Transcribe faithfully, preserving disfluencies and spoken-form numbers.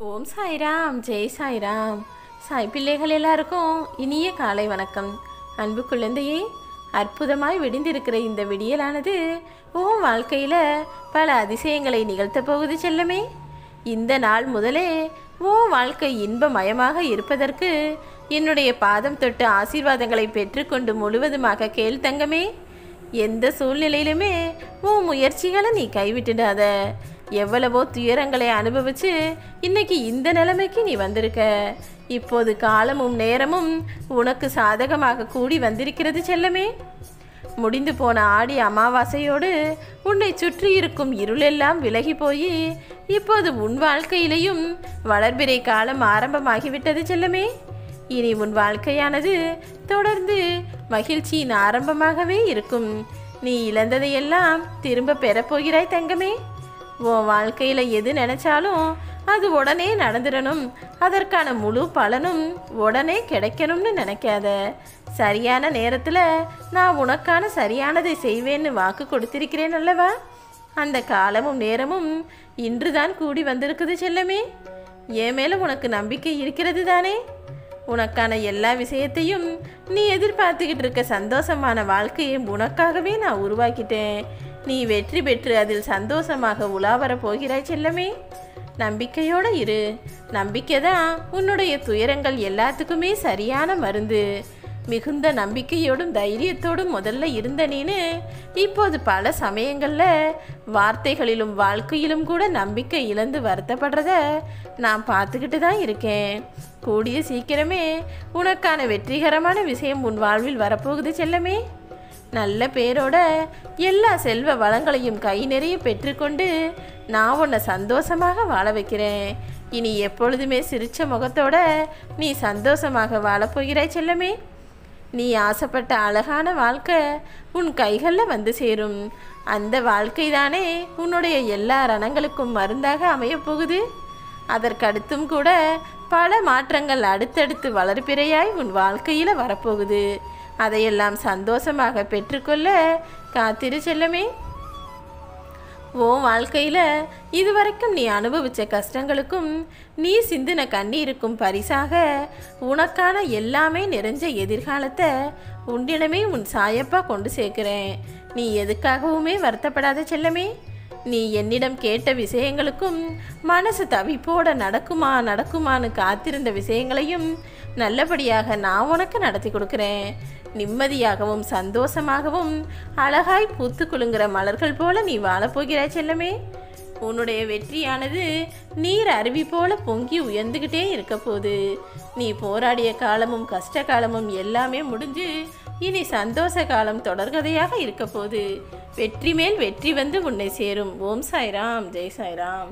ஓம் சாய்ராம், ஜெய் சாய்ராம். சாய் பிள்ளைகள் எல்லாருக்கும் இனிய காலை வணக்கம். அன்பு குழந்தையே, அற்புதமாய் விடிந்திருக்கிற இந்த விடியலானது உன் வாழ்க்கையில் பல அதிசயங்களை நிகழ்த்த போகுது செல்லமே. இந்த நாள் முதலே உன் வாழ்க்கை இன்பமயமாக இருப்பதற்கு என்னுடைய பாதம் தொட்டு ஆசீர்வாதங்களை பெற்றுக்கொண்டு முழுவதுமாக கேள் தங்கமே. எந்த சூழ்நிலையிலுமே உன் முயற்சிகளை நீ கைவிட்டுடாத. எவ்வளவோ துயரங்களை அனுபவிச்சு இன்னைக்கு இந்த நிலைமைக்கு நீ வந்திருக்க. இப்போது காலமும் நேரமும் உனக்கு சாதகமாக கூடி வந்திருக்கிறது செல்லமே. முடிந்து போன ஆடி அமாவாசையோடு உன்னை சுற்றி இருக்கும் இருளெல்லாம் விலகி போய் இப்போது உன் வாழ்க்கையிலையும் வளர்பிறை காலம் ஆரம்பமாகிவிட்டது செல்லமே. இனி உன் வாழ்க்கையானது தொடர்ந்து மகிழ்ச்சியின் ஆரம்பமாகவே இருக்கும். நீ இழந்ததையெல்லாம் திரும்ப பெறப்போகிறாய் தங்கமே. உன் வாழ்க்கையில் எது நினைச்சாலும் அது உடனே நடந்துடணும், அதற்கான முழு பலனும் உடனே கிடைக்கணும்னு நினைக்காத. சரியான நேரத்தில் நான் உனக்கான சரியானதை செய்வேன்னு வாக்கு கொடுத்திருக்கிறேன் அல்லவா? அந்த காலமும் நேரமும் இன்றுதான் கூடி வந்திருக்குது செல்லமே. என் மேலே உனக்கு நம்பிக்கை இருக்கிறது தானே? உனக்கான எல்லா விஷயத்தையும் நீ எதிர்பார்த்துக்கிட்டு இருக்க சந்தோஷமான வாழ்க்கையை உனக்காகவே நான் உருவாக்கிட்டேன். நீ வெற்றி பெற்று அதில் சந்தோஷமாக உலா போகிறாய் செல்லமே. நம்பிக்கையோடு இரு. நம்பிக்கை தான் உன்னுடைய துயரங்கள் எல்லாத்துக்குமே சரியான மருந்து. மிகுந்த நம்பிக்கையோடும் தைரியத்தோடும் முதல்ல இருந்த நீனு இப்போது பல சமயங்களில் வார்த்தைகளிலும் வாழ்க்கையிலும் கூட நம்பிக்கை இழந்து வருத்தப்படுறத நான் பார்த்துக்கிட்டு தான் இருக்கேன். கூடிய சீக்கிரமே உனக்கான வெற்றிகரமான விஷயம் உன் வாழ்வில் வரப்போகுது செல்லமே. நல்ல பேரோட எல்லா செல்வ வளங்களையும் கை நிறைய பெற்றுக்கொண்டு நான் உன்னை சந்தோஷமாக வாழ வைக்கிறேன். இனி எப்பொழுதுமே சிரிச்ச முகத்தோட நீ சந்தோஷமாக வாழப்போகிறாய் செல்லமே. நீ ஆசைப்பட்ட அழகான வாழ்க்கை உன் கைகளில் வந்து சேரும். அந்த வாழ்க்கை தானே உன்னுடைய எல்லா ரணங்களுக்கும் மருந்தாக அமையப்போகுது. அதற்கடுத்தும் கூட பல மாற்றங்கள் அடுத்தடுத்து வளர்பிறையாய் உன் வாழ்க்கையில் வரப்போகுது. அதையெல்லாம் சந்தோஷமாக பெற்றுக்கொள்ள காத்திரு செல்லமே. உன் வாழ்க்கையில் இதுவரைக்கும் நீ அனுபவித்த கஷ்டங்களுக்கும் நீ சிந்தின கண்ணீருக்கும் பரிசாக உனக்கான எல்லாமே நிறைஞ்ச எதிர்காலத்தை உன்னிடமே உன் சாயப்பா கொண்டு சேர்க்கிறேன். நீ எதுக்காகவுமே வருத்தப்படாத செல்லமே. நீ என்னிடம் கேட்ட விஷயங்களுக்கும் மனசு தவிப்போட நடக்குமா நடக்குமான்னு காத்திருந்த விஷயங்களையும் நல்லபடியாக நான் உனக்கு நடத்தி கொடுக்குறேன். நிம்மதியாகவும் சந்தோஷமாகவும் அழகாய் பூத்து குலுங்குற மலர்கள் போல நீ வாழப்போகிறாய் செல்லமே. உன்னுடைய வெற்றியானது நீர் அருவி போல பொங்கி உயர்ந்துக்கிட்டே இருக்க போது. நீ போராடிய காலமும் கஷ்ட காலமும் எல்லாமே முடிஞ்சு இனி சந்தோஷ காலம் தொடர்கதையாக இருக்க போது. வெற்றி மேல் வெற்றி வந்து உன்னை சேரும். ஓம் சாய்ராம், ஜெய் சாய்ராம்.